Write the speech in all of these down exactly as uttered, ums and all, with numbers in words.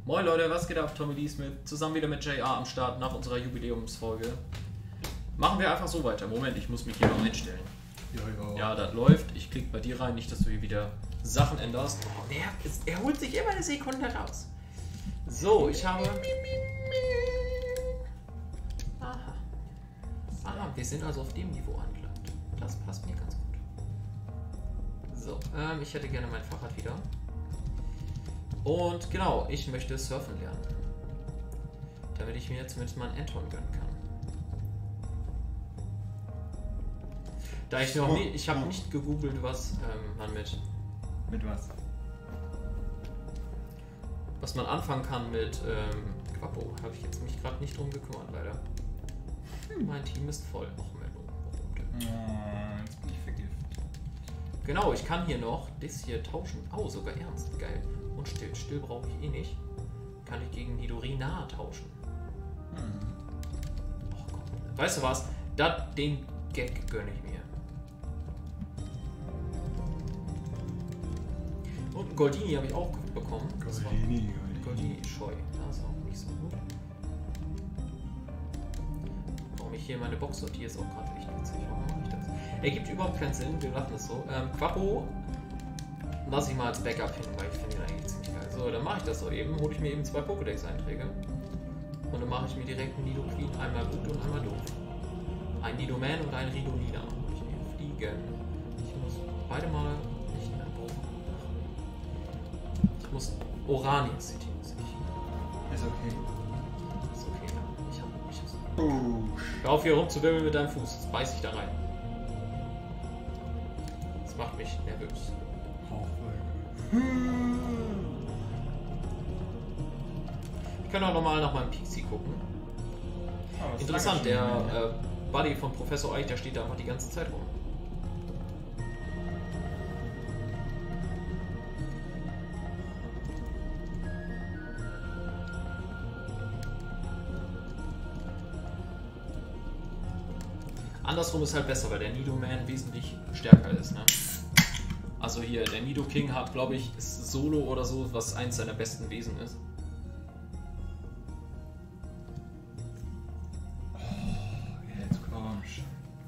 Moin Leute, was geht ab? Tommy Lee Smith, zusammen wieder mit J R am Start nach unserer Jubiläumsfolge. Machen wir einfach so weiter. Moment, ich muss mich hier noch einstellen. Ja, ja. Ja, das läuft. Ich klicke bei dir rein, nicht, dass du hier wieder Sachen änderst. Oh, der, er holt sich immer eine Sekunde raus. So, ich habe... Aha. Aha, wir sind also auf dem Niveau angelangt. Das passt mir ganz gut. So, ähm, ich hätte gerne mein Fahrrad wieder. Und genau, ich möchte surfen lernen. Damit ich mir zumindest mal einen Anton gönnen kann. Da ich noch nie, ich habe nicht gegoogelt, was ähm, man mit... Mit was? Was man anfangen kann mit ähm, Quappo. Habe ich jetzt mich gerade nicht drum gekümmert, leider. Hm. Mein Team ist voll. Och, Menno. Oh, jetzt bin ich vergiftet. Genau, ich kann hier noch das hier tauschen. Oh, sogar ernst. Geil. Und still. Still brauche ich eh nicht. Kann ich gegen Nidorina tauschen. Hm. Och, komm. Weißt du was? Das, den Gag gönne ich mir. Und einen Goldini habe ich auch bekommen. Goldini, Goldini Scheu. Das ist auch nicht so gut. Warum ich hier meine Box sortiere, ist auch gerade echt witzig. Warum mache ich das? Ergibt überhaupt keinen Sinn, wir lachen es so. Ähm, Quappo lasse ich mal als Backup hin, weil ich finde ihn eigentlich ziemlich geil. So, dann mache ich das so eben, hole ich mir eben zwei Pokédex-Einträge. Und dann mache ich mir direkt einen Nidoqueen, einmal gut und einmal doof. Ein Nidoman und ein Ridolina. Hole ich mir fliegen. Ich muss beide Male nicht mehr brauchen. Ich muss Orania City. Muss ich. Ist okay. Ist okay, ja. Ich hab ich hab's. Oh, Hör auf hier rumzuwirbeln mit deinem Fuß. Jetzt beiß ich da rein. Das macht mich nervös. Ich kann auch nochmal nach meinem P C gucken. Oh, Interessant, der äh, Buddy von Professor Eich, der steht da einfach die ganze Zeit rum. Andersrum ist halt besser, weil der Nidoman wesentlich stärker ist, ne? Also hier, der Nidoking hat, glaube ich, ist Solo oder so, was eins seiner besten Wesen ist. Oh, jetzt kommst.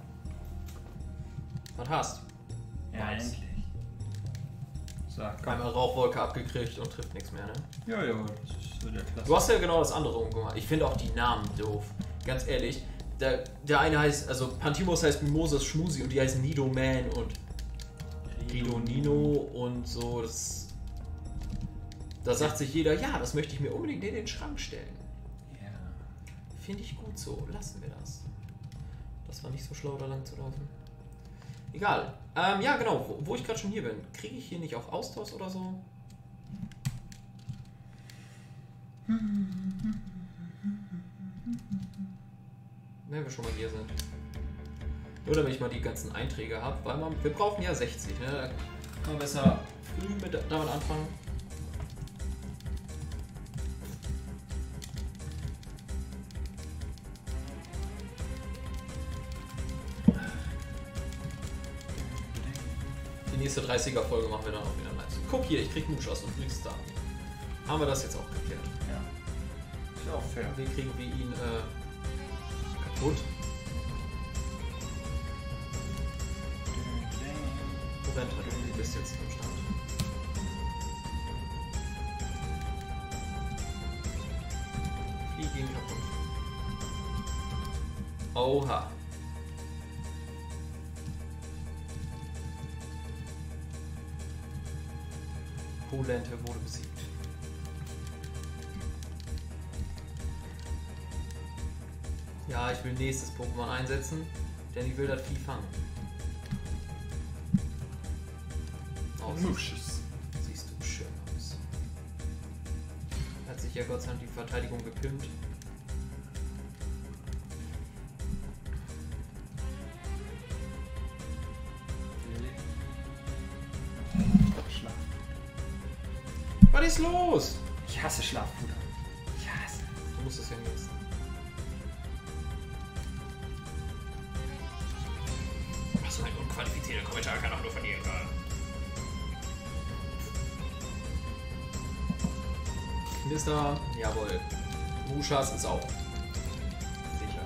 Was hast? Ja, Nice. endlich. So, komm. Einmal Rauchwolke abgekriegt und trifft nichts mehr, ne? Ja, ja, das ist so der Klasse. Du hast ja genau das andere umgemacht. Ich finde auch die Namen doof. Ganz ehrlich. Der, der eine heißt, also Pantimos heißt Mimosas Schmusi und die heißen Nidoman und Ridonino und so. Das, da sagt sich jeder, ja, das möchte ich mir unbedingt in den Schrank stellen. Ja. Finde ich gut so. Lassen wir das. Das war nicht so schlau, da lang zu laufen. Egal. Ähm, ja, genau. Wo, wo ich gerade schon hier bin. Kriege ich hier nicht auch Austausch oder so? Wenn wir schon mal hier sind. Nur damit ich mal die ganzen Einträge habe, weil man, wir brauchen ja sechzig, ne? Da kann man besser früh mit damit anfangen. Die nächste dreißiger-Folge machen wir dann auch wieder live. Guck hier, ich krieg Muschas und nichts da. Haben wir das jetzt auch geklärt? Ja. Ist ja auch fair. Wie kriegen wir ihn äh, kaputt? Moment, du bist jetzt am Start. Fliegen kaputt. Oha. Polente wurde besiegt. Ja, ich will nächstes Pokémon einsetzen, denn ich will das Vieh fangen. Oh, Musches. siehst du schön aus. Hat sich ja Gott sei Dank die Verteidigung gepimpt. Schlaf. Was ist los? Ich hasse Schlafpuder. Ich hasse. Du musst es ja nächsten. Was für ein unqualifizierter Kommentar kann auch nur von dir kommen. Knister, jawohl. Mushas ist auch sicher.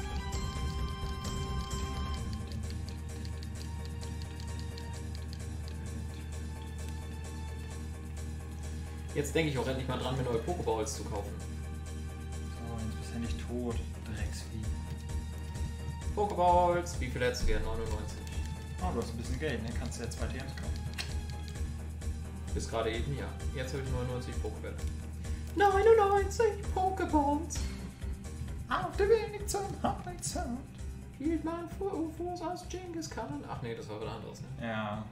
Jetzt denke ich auch endlich mal dran, mir neue Pokeballs zu kaufen. So, jetzt bist du ja nicht tot, Drecksvieh. Pokeballs, wie viel hättest du gern? neunundneunzig. Oh, du hast ein bisschen Geld, ne? Kannst du ja zwei T Ms kaufen. Bis gerade eben, ja. Jetzt habe ich neunundneunzig Pokebälle. neunundneunzig Pokeballs. Auf dem Weg zum Horizont. Hielt man vor U F Os aus Genghis Khan. Ach nee, das war wieder anderes, ne? Ja.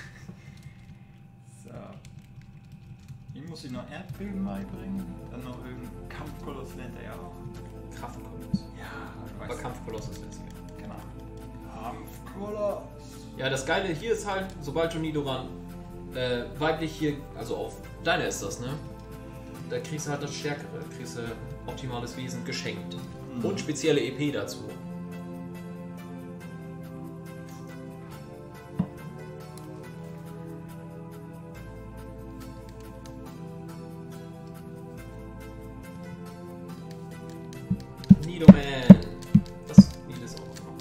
So. Ihm muss ich noch Erdbeben beibringen. Dann noch irgendein Kampfkoloss lernt er ja auch. Kraftkoloss. Ja, du Aber weißt. Kampfkoloss ist letztes. Genau. Kampfkoloss. Ja, das Geile hier ist halt, sobald du Nidoran äh, weiblich hier, also auf deine ist das, ne? Da kriegst du halt das Stärkere, kriegst du optimales Wesen geschenkt. Mhm. Und spezielle E P dazu. Nidoman. Das Lied ist auch noch.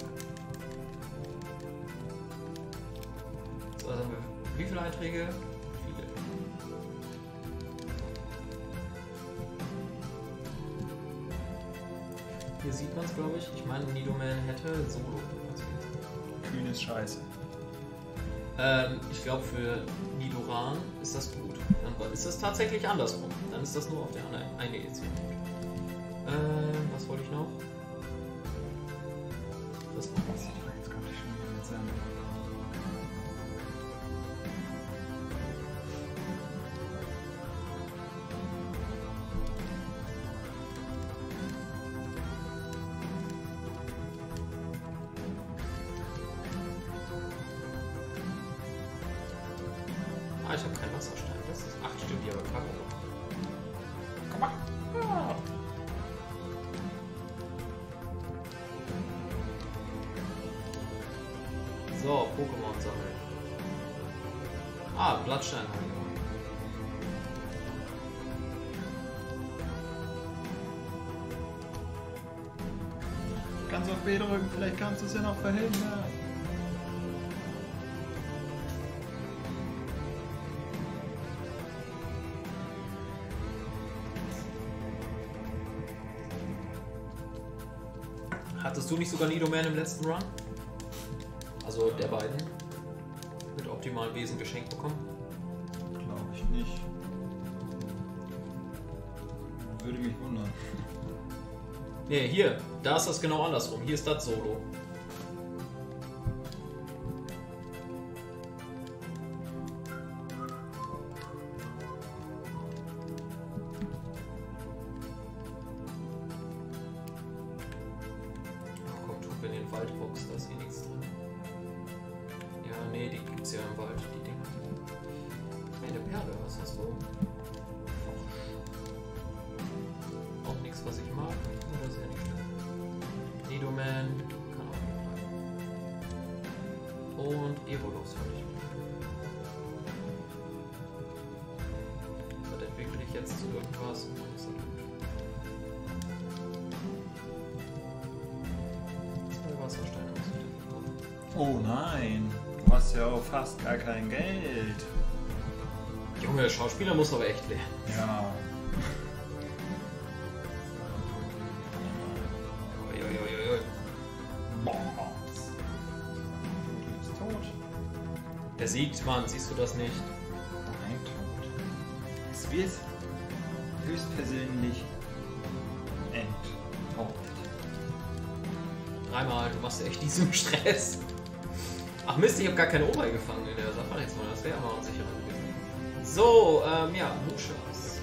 So, also haben wir wie viele Einträge? Viele. Hier sieht man es, glaube ich. Ich meine, Nidoman hätte Solo. Kühn ist scheiße. Ähm, ich glaube, für Nidoran ist das gut. Dann ist das tatsächlich andersrum. Dann ist das nur auf der anderen eine Edition. Ähm, was wollte ich noch? Das noch was. Jetzt kommt ich schon wieder mit seinem. Ah, ich habe keinen Wasserstein. Das ist acht Stück, die aber Kacke noch. Komm mal. Ja. So, Pokémon sammeln. Ah, Blattstein habe ich noch. Kannst auf B drücken, vielleicht kannst du es ja noch verhindern. Hattest du nicht sogar Nidoman im letzten Run? Also der beiden? Mit optimalen Wesen geschenkt bekommen? Glaube ich nicht. Würde mich wundern. Ne, hier. Da ist das genau andersrum. Hier ist das Solo. Ach komm, tu in den Waldbox, da ist eh nichts drin. Ja, nee, die gibt's ja im Wald, die Dinger. Eine Perle, was hast du? Auch nichts, was ich mag. Das ist ja nicht schlimm. Nidoman kann auch nicht bleiben. Und Evolos habe ich. Das entwickle ich jetzt zu irgendwas. Und dann ist das gut. Zwei Wassersteine muss ich dafür kaufen. Oh nein, du hast ja auch fast gar kein Geld. Junge, der Schauspieler muss aber echt lernen. Ja. Uiuiuiui. Boss. Du bist tot. Der siegt, Mann, siehst du das nicht? Nein, tot. Es wird höchstpersönlich enthauptet. Dreimal, du machst echt diesen Stress. Ach Mist, ich habe gar keine Ober gefangen in der Safari-Zone, das wäre aber unsicherer gewesen. So, ähm, ja, Mushas.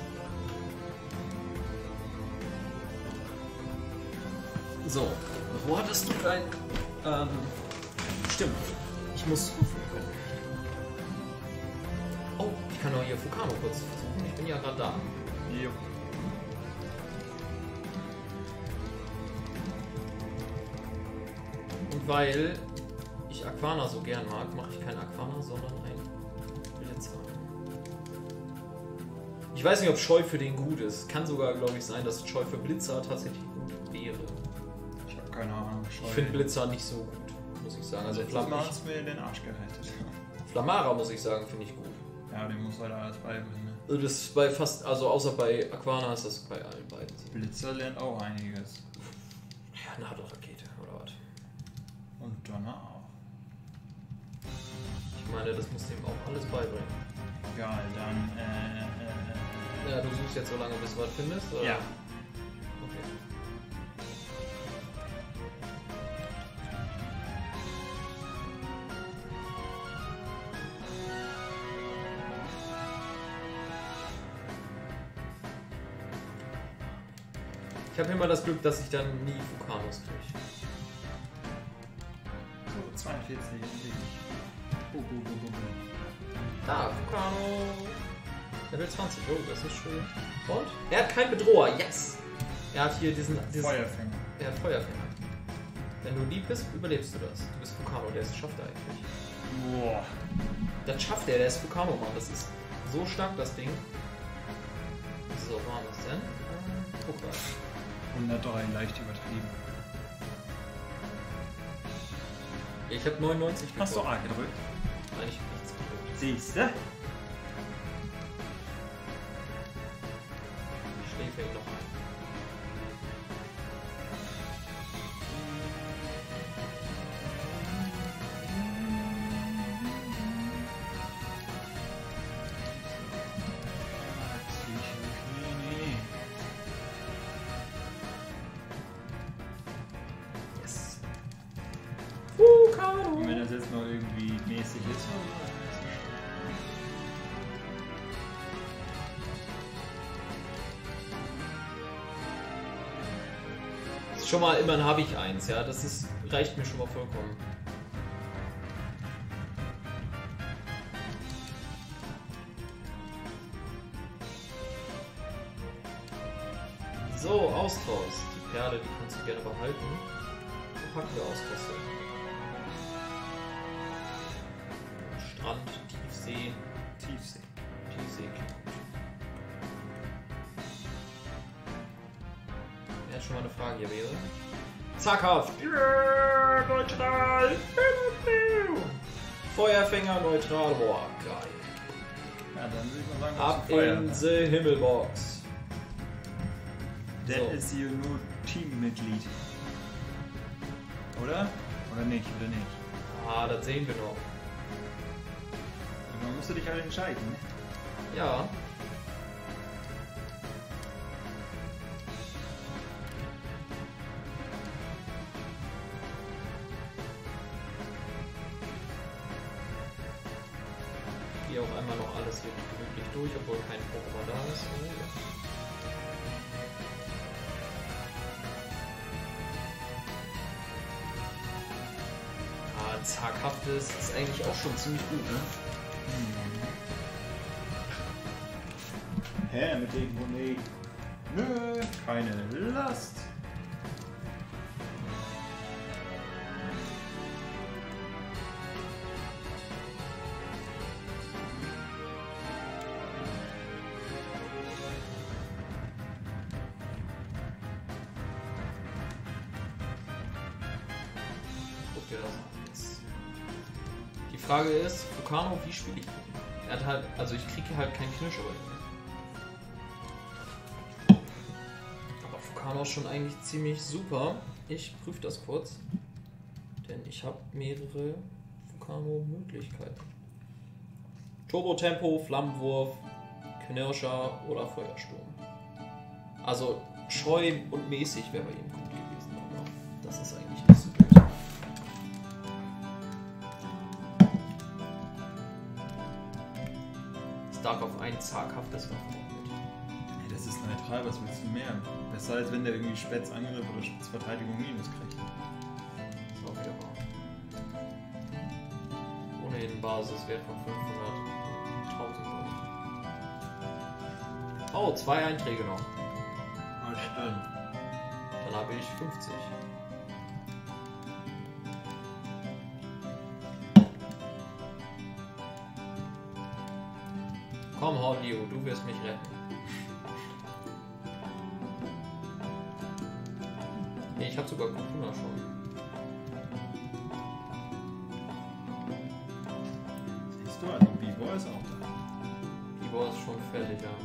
So, wo hattest du dein... Ähm, stimmt, ich muss rufen können. Oh, ich kann doch hier Fukano kurz versuchen, ich bin ja gerade da. Jo. Und weil ich Aquana so gern mag, mache ich kein Aquana, sondern ein Blitzer. Ich Ich weiß nicht, ob Scheu für den gut ist. Kann sogar, glaube ich, sein, dass Scheu für Blitzer tatsächlich gut wäre. Ich habe keine Ahnung. Scheu. Ich finde Blitzer nicht so gut, muss ich sagen. Also Letztes Mal hat's mir den Arsch gerettet. Flamara, muss ich sagen, finde ich gut. Ja, dem muss halt alles beibringen. Ne? Also das ist bei fast, also außer bei Aquana ist das bei allen beiden so. Blitzer lernt auch einiges. Ja, eine harte Rakete, oder was? Und Donner auch. Ich meine, das muss dem auch alles beibringen. Egal, dann äh, äh, Ja, du suchst jetzt so lange, bis du was findest, oder? Ja. Okay. Ich habe immer das Glück, dass ich dann nie Fukanos kriege. so, zweiundvierzig. Oh, oh, oh, oh, oh. Da, Fukano. Level zwanzig, oh, das ist schön. Und? Er hat keinen Bedroher, yes! Er hat hier diesen... diesen Feuerfänger. Er hat Feuerfänger. Wenn du lieb bist, überlebst du das. Du bist Fukano, der ist, schafft er eigentlich. Boah. Das schafft er, der ist Fukano, Mann. Das ist so stark, das Ding. So, wo haben wir es denn? Äh, guck mal. hundertdrei, leicht übertrieben. Ich habe neunundneunzig gedrückt. Hast du A gedrückt? Nein, ich hab nichts gedrückt. Siehst du? Ich schläfe ihn noch ein. Yes. Fukano! Und wenn das jetzt noch irgendwie mäßig ist, ist schon mal, immerhin habe ich eins, ja, das ist, reicht mir schon mal vollkommen. So, Austausch. Die Perle, die kannst du gerne behalten. Wo packen wir Austausch hin? Strand, Tiefsee. Tiefsee. Tiefsee, klingt gut. Ja, schon mal eine Frage hier wäre. Zackhaft! Yeah, neutral! Feuerfänger neutral, boah, geil. Ja, dann würde ich mal sagen, Ab was Feuer. in the Himmelbox. Das So. ist hier nur Teammitglied. Oder? Oder nicht? Oder nicht? Ah, das sehen wir noch. Man musst du dich halt entscheiden. Ne? Ja. Hier auch einmal noch alles hier wirklich durch, obwohl kein Pokémon da ist. Oh, ja. Ah, zaghaftes ist eigentlich auch schon ziemlich gut, ne? Hä, mit dem Honig? Nö, keine Last. Guck dir das an. Jetzt. Die Frage ist, Fukano, wie spiele ich ihn? Er hat halt, also ich kriege halt keinen Knirsch über ihn. Aber Fukano ist schon eigentlich ziemlich super. Ich prüfe das kurz. Denn ich habe mehrere Fukano-Möglichkeiten. Turbo-Tempo, Flammenwurf, Knirscher oder Feuersturm. Also scheu und mäßig wäre bei ihm gut gewesen, aber das ist eigentlich nicht so gut. Es darf auf ein zaghaftes Waffen mit. Ey, das ist neutral, was willst du mehr? Besser als wenn der irgendwie Spätzangriff oder Spätzverteidigung minus kriegt. Das ist auch wieder wahr. Ohne den Basiswert von fünfhundert und tausend Euro. Oh, zwei Einträge noch. Was dann? Dann habe ich fünfzig. Komm, Hornio, du wirst mich retten. Nee, ich hab sogar Kokuna schon. Siehst du, also Bibor ist auch da. Bibor ist schon fertig, ja.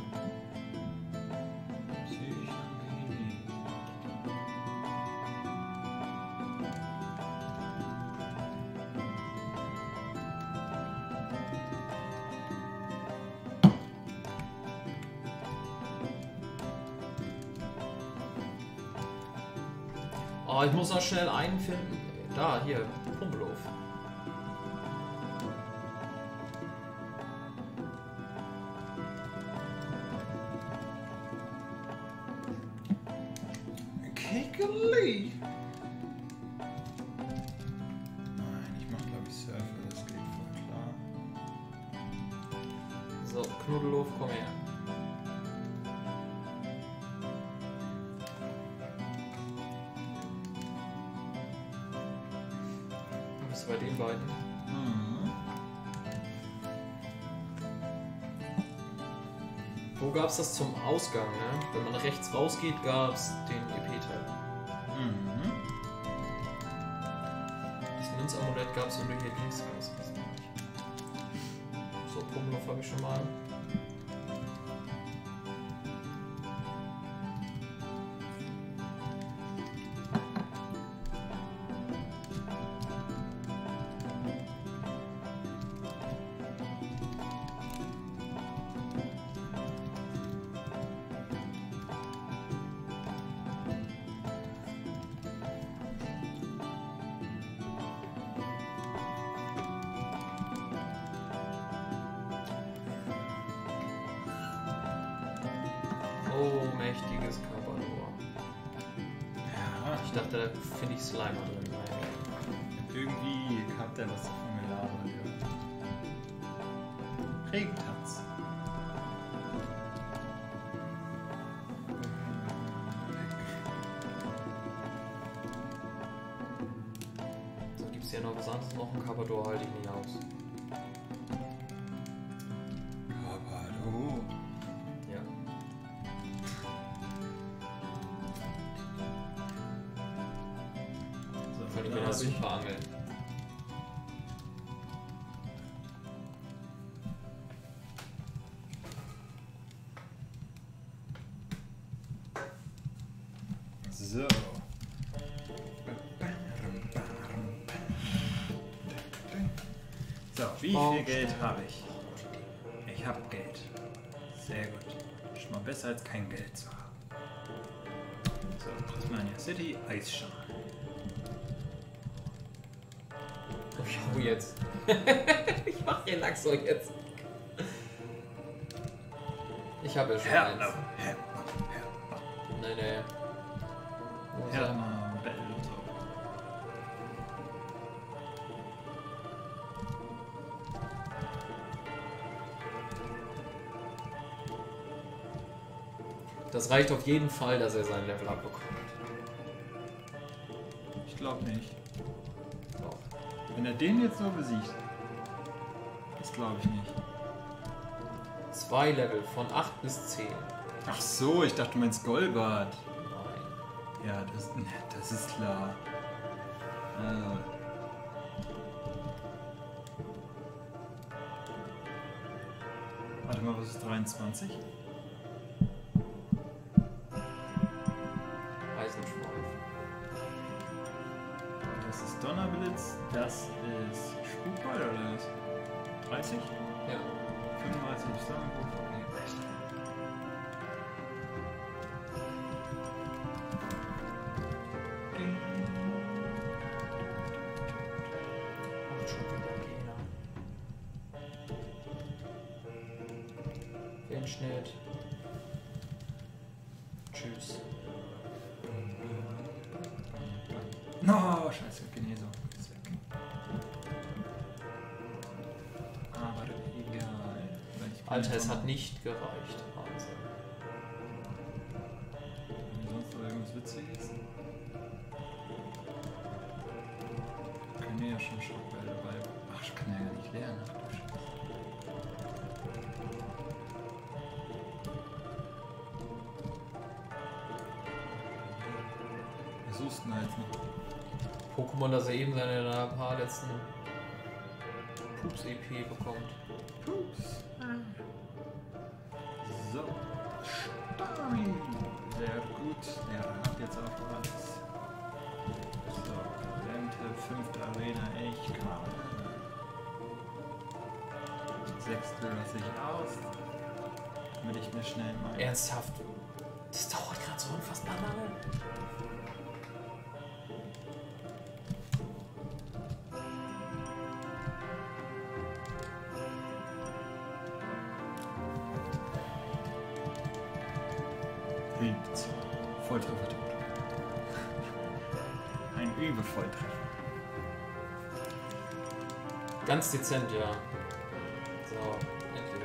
Oh, ich muss noch schnell einen finden. Da, hier, Pummelow. Kekeli! Nein, ich mach glaube ich Surfer, das geht voll klar. So, Knuddelhof, komm her. Bei den beiden. Mhm. Wo gab es das zum Ausgang, ne? Wenn man rechts rausgeht, gab es den E P-Teil. Mhm. Das Münzamulett gab es nur hier links raus. So, Pummelow habe ich schon mal. Oh, mächtiges Carpador. Ja, Ich dachte, da finde ich Slimer drin. Nein. irgendwie hat er was davon gelabert, ja. Regentanz. So, gibt es ja noch was anderes. Noch ein Carpador halte ich nicht aus. Carpador. Ja. So, Kann ich da wieder hab ich super angeln. So. So, wie viel Geld habe ich? Ich habe Geld. Sehr gut. Schon mal besser als kein Geld zu haben. So, Tasmania City, Eisschal. Oh, jetzt. Ich mach den Lachs so jetzt. Ich habe ja schon Herr, eins. Herr, Nee, nee. Wo ist Herr, er? Herr, Bell und so. Das reicht auf jeden Fall, dass er sein Level abbekommt. Ich glaube nicht. Doch. Wenn er den jetzt so besiegt, das glaube ich nicht. Zwei Level von acht bis zehn. Ach so, ich dachte, du meinst Golbart. Nein. Ja, das, das ist klar. Äh. Warte mal, was ist dreiundzwanzig? Eisenschweif. Das ist Donnerblitz, das ist Spukball oder was? dreißig? Ja. fünfunddreißig Zusammenbruch. Okay, echt. Macht schon wieder Gegner. Windschnitt. Tschüss. No, scheiße, Geneso. Ist weg. Aber egal. Weil ich bin Alter, jetzt es auch hat noch- nicht gereicht. Wahnsinn. Sonst noch irgendwas Witziges? Können wir ja schon Schockbälle dabei. Ach, ich kann ja gar nicht lernen. Ach du Scheiße. suchst du denn jetzt noch? Pokémon, das er eben seine paar letzten Pups-E P bekommt. Pups. So. Starmie. Sehr gut. Ja, hat jetzt auch alles. So. Rente, fünfte Arena. Ich kann. Sechste lasse ich aus. Damit ich mir schnell mal. Ernsthaft? Das dauert gerade so unfassbar lange. Übt. Volltreffer tot. Ein Übe-Volltreffer. Ganz dezent, ja. So, endlich.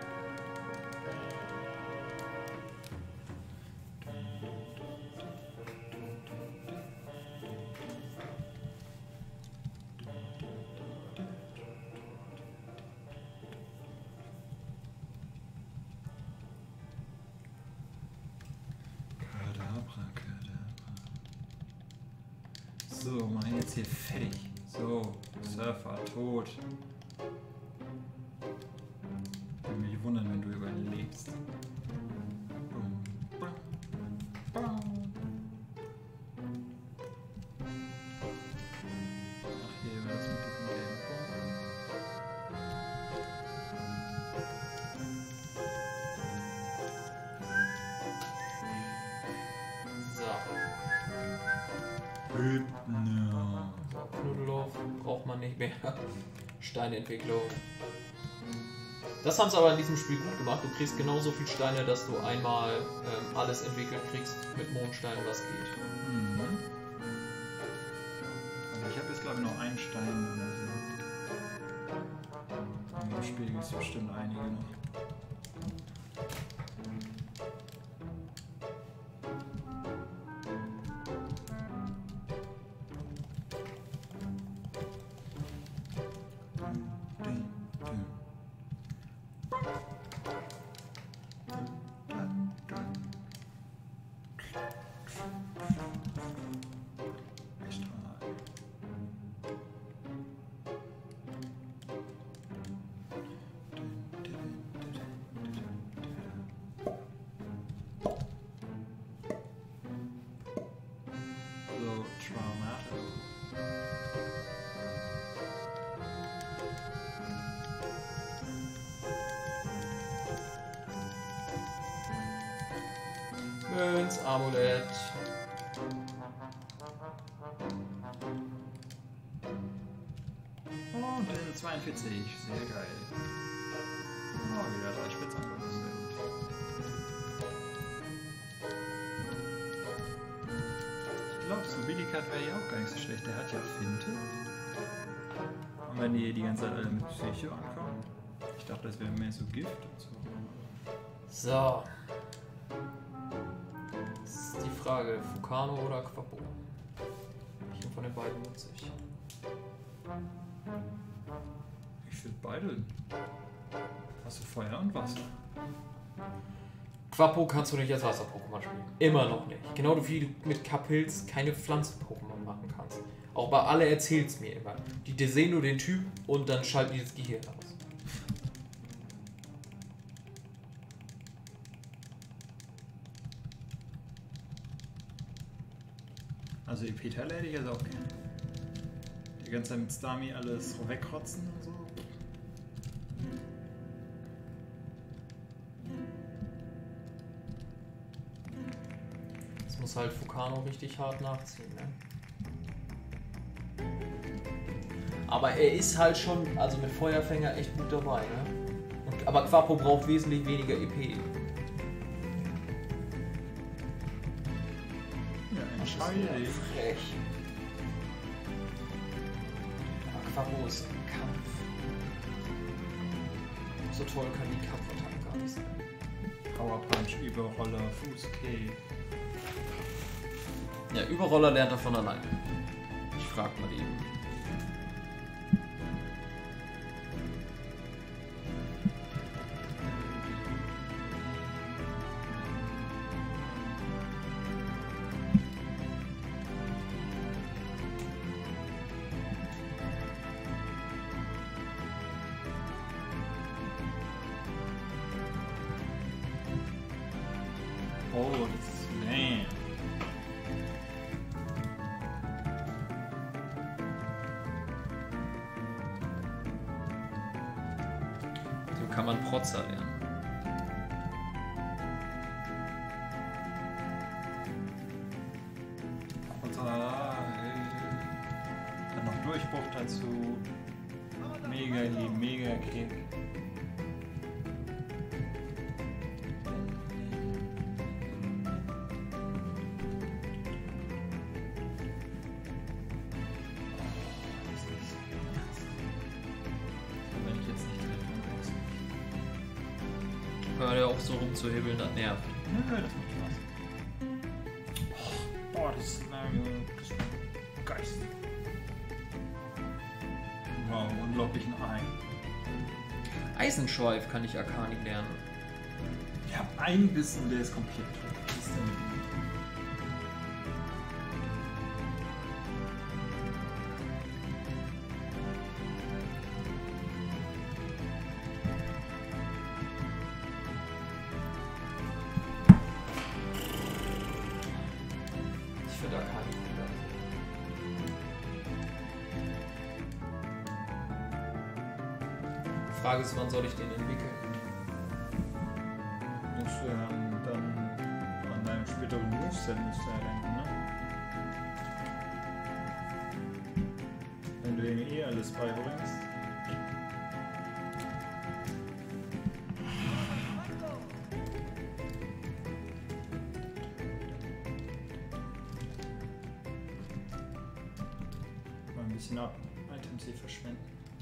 Kadabra, Kadabra. So, mach ihn jetzt hier fertig. So, Surfer, tot. Würde mich wundern, wenn du überlebst. Bum, bum, bum. Ach, hier war das mit diesem gelben So. Hübner. So, Knuddeldorf braucht man nicht mehr. Steinentwicklung. Das haben sie aber in diesem Spiel gut gemacht. Du kriegst genauso viel Steine, dass du einmal ähm, alles entwickelt kriegst mit Mondsteinen, was geht. Mhm. Also ich habe jetzt glaube ich noch einen Stein oder so. In dem Spiel gibt es bestimmt einige noch. Münz, Amulett. Und Level zweiundvierzig, sehr geil. Oh, wieder drei Spitzangriff, sehr gut. Ich glaube, so Billikat wäre ja auch gar nicht so schlecht. Der hat ja Finte. Und wenn die die ganze Zeit alle mit Psycho ankommen. Ich dachte, das wäre mehr so Gift und so. So. Das ist die Frage, Fukano oder Quappo? Welchen von den beiden nutze ich? Ich würde beide. Hast du Feuer und Wasser? Quappo kannst du nicht als Wasser-Pokémon spielen. Immer noch nicht. Genau wie du mit Kapils keine Pflanzen-Pokémon machen kannst. Auch bei alle erzählt's mir immer. Die sehen nur den Typ und dann schalten die das Gehirn aus. Also Epitale hätte ich jetzt auch gerne. Die ganze Zeit mit Starmie alles wegrotzen und so. Das muss halt Fukano richtig hart nachziehen, ne? Aber er ist halt schon, also mit Feuerfänger echt gut dabei, ne? Und, aber Quappo braucht wesentlich weniger E P. Entscheide. Frech. Aber Quappo ist im Kampf. So toll kann die Kampfattacke gar nicht sein. Power Punch, Überroller, Fuß, okay. Ja, Überroller lernt er von alleine. Ich frag mal eben. Oh, das ist lame. So kann man Protzer lernen. Dann noch Durchbruch dazu. Mega die Mega Kick. Wenn ich jetzt nicht treffe, hör ja auch so rumzuhebeln, das nervt. Nö, das macht Spaß. Boah, das ist lange. Das ist Geist. Wow, unglaublichen Ein. Eisenschweif kann ich Akani lernen. Ich hab einen Bissen, der ist komplett. Was ist denn mit ihm? Ich finde Akani cooler. Die Frage ist, wann soll ich den entwickeln? Musst du ja dann an deinem späteren Moveset musst du ja denken, ne? Wenn du ihm eh alles beibringst. Mal ein bisschen ab Items sie verschwenden.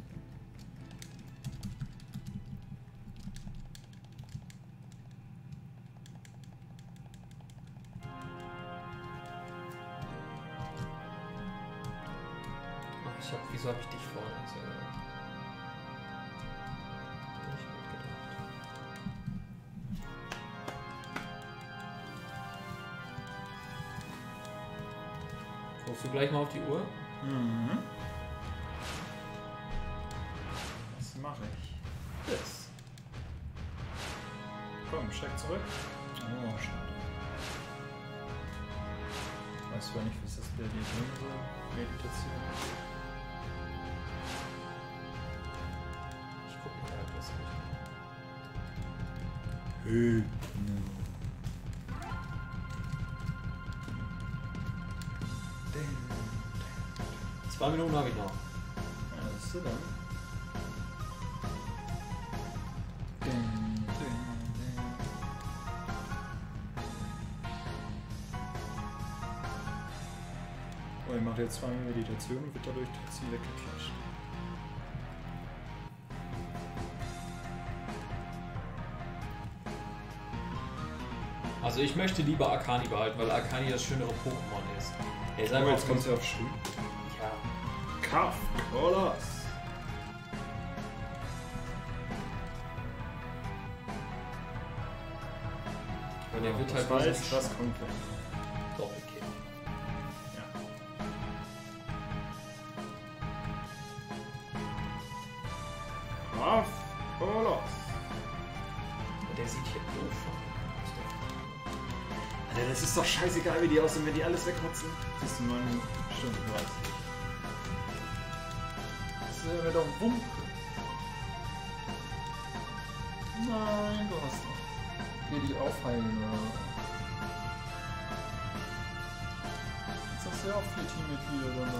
Ich hab, wieso habe ich dich vorne? Also, nicht mitgedacht. Guckst du gleich mal auf die Uhr? Mhm. Was mache ich? Das. Komm, Schreck zurück. Oh, schade. Weißt du nicht, was das bei dir drin soll? Meditation. Ich guck mal, ob das nicht. Hey. Zwei Minuten habe ich noch. Ja, das ist so dann. Oh, ihr macht jetzt zweimal Meditation und wird dadurch trotzdem weggeklatscht. Also ich möchte lieber Akani behalten, weil Akani das schönere Pokémon ist. Er ist Oh, einfach jetzt kommst du auf Schuh. Ja. Kaff, Kolas. Und er wird halt weiß, wesentlich was kommt weg. Doppelkick. Ja. Kaff, Kolas. Und der sieht hier doof aus. Alter, das ist doch scheißegal, wie die aussehen, wenn die alles wegrotzen. Siehst du, neun Stunden dreißig. Das ist ja wieder ein Wumpe. Nein, du hast noch. Geh die aufheilen, oder? Jetzt hast du ja auch vier Teammitglieder drin.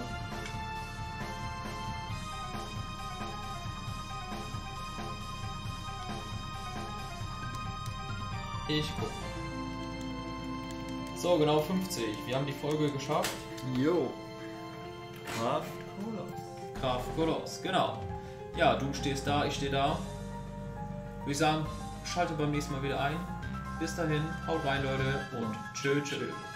Ich guck. So, genau fünfzig. Wir haben die Folge geschafft. Jo. Graf Kolos. Graf Kolos, genau. Ja, du stehst da, ich stehe da. Würde ich sagen, schalte beim nächsten Mal wieder ein. Bis dahin, haut rein, Leute, und tschö, tschö.